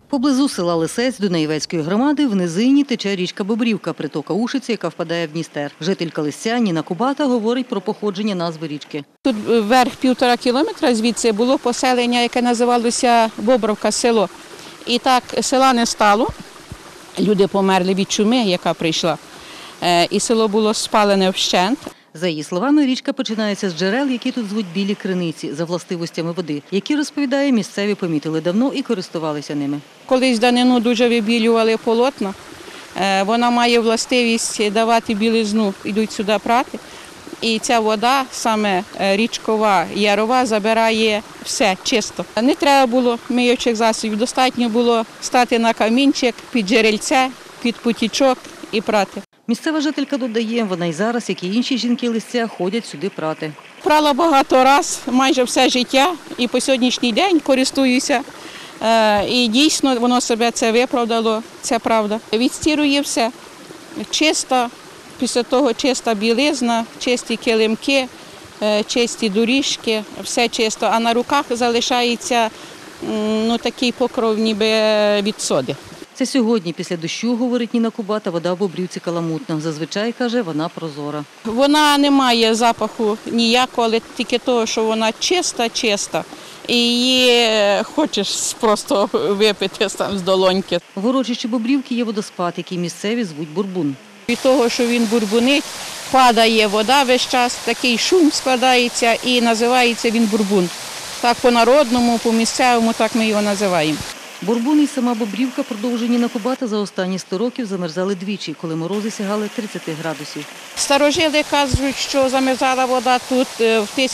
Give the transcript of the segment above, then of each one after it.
Поблизу села Лисець Дунаєвецької громади в низині тече річка Бобрівка, притока Ушиці, яка впадає в Дністер. Жителька Лисця Ніна Кубата говорить про походження назви річки. Тут вверх 1,5 кілометра звідси було поселення, яке називалося Бобровка село. І так села не стало, люди померли від чуми, яка прийшла, і село було спалене вщент. За її словами, річка починається з джерел, які тут звуть білі криниці, за властивостями води, які, розповідає, місцеві помітили давно і користувалися ними. Колись давнину дуже вибілювали полотна, вона має властивість давати білизну, йдуть сюди прати. І ця вода, саме річкова, ярова, забирає все чисто. Не треба було миючих засобів, достатньо було стати на камінчик, під джерельце, під потічок і прати. Місцева жителька додає, вона й зараз, як і інші жінки Лисця, ходять сюди прати. Прала багато разів, майже все життя, і по сьогоднішній день користуюся. І дійсно воно себе це виправдало, це правда. Відстірує все чисто, після того чиста білизна, чисті килимки, чисті доріжки, все чисто. А на руках залишається такий покров ніби від соди. Це сьогодні, після дощу, говорить Ніна Кубата, вода в Бобрівці каламутна. Зазвичай, каже, вона прозора. Вона не має запаху ніякого, але тільки того, що вона чиста. І її хочеш просто випити з долоньки. В урочищі Бобрівки є водоспад, який місцеві звуть Бурбун. Від того, що він бурбунить, падає вода весь час, такий шум складається і називається він бурбун. Так по-народному, по-місцевому, так ми його називаємо. Бурбун і сама Бобрівка, продовжені Ніна Кубата, за останні 100 років замерзали двічі, коли морози сягали 30 градусів. Старожили кажуть, що замерзала вода тут в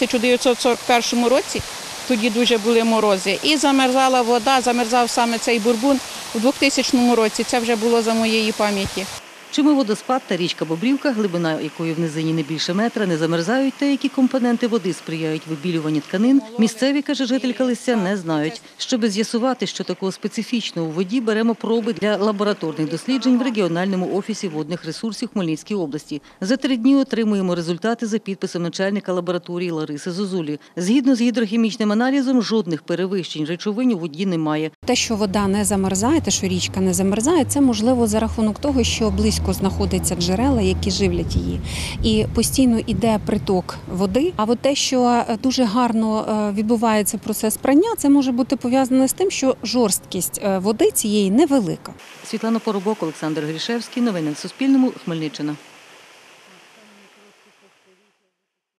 1941 році, тоді дуже були морози. І замерзала вода, замерзав саме цей бурбун у 2000 році, це вже було за моєї пам'яті. Чому водоспад та річка Бобрівка, глибина якої в низині не більше метра, не замерзають та які компоненти води сприяють вибілюванню тканин, місцеві, каже жителька Лисця, не знають. Щоб з'ясувати, що такого специфічного у воді, беремо проби для лабораторних досліджень в регіональному офісі водних ресурсів Хмельницькій області. За 3 дні отримуємо результати за підписом начальника лабораторії Лариси Зозулі. Згідно з гідрохімічним аналізом, жодних перевищень речовин у воді немає. Те, що вода не замерзає, те, що річка не замерзає, це можливо за рахунок того, що близько знаходяться джерела, які живлять її. І постійно йде приток води. А от те, що дуже гарно відбувається процес прання, це може бути пов'язане з тим, що жорсткість води цієї невелика. Світлана Поробок, Олександр Грішевський. Новини на Суспільному. Хмельниччина.